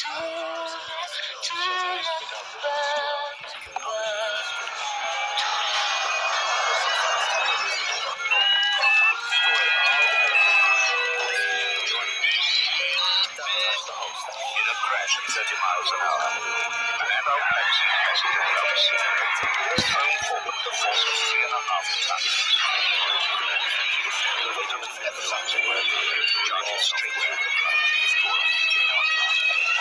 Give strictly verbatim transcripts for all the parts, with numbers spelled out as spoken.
Crash at thirty miles an hour. An adult passenger over speed. Home forward the force of three and a half tons. Elevator something charging straight through the club. Please call on U K hotline.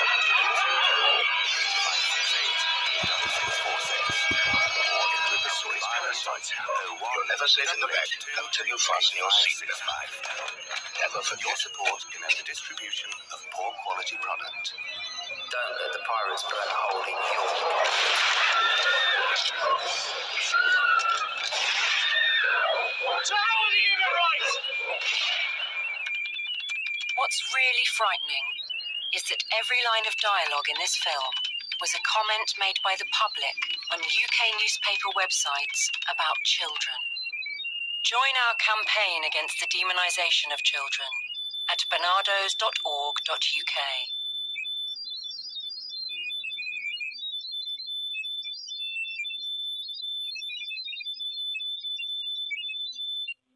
You're never safe in the back until you fasten your seatbelt. Never forget. Your support in the distribution of poor quality product. Don't let the pirates burn a hole in your pocket. So how are the human rights? What's really frightening is that every line of dialogue in this film was a comment made by the public on U K newspaper websites about children. Join our campaign against the demonisation of children at barnardos dot org dot U K.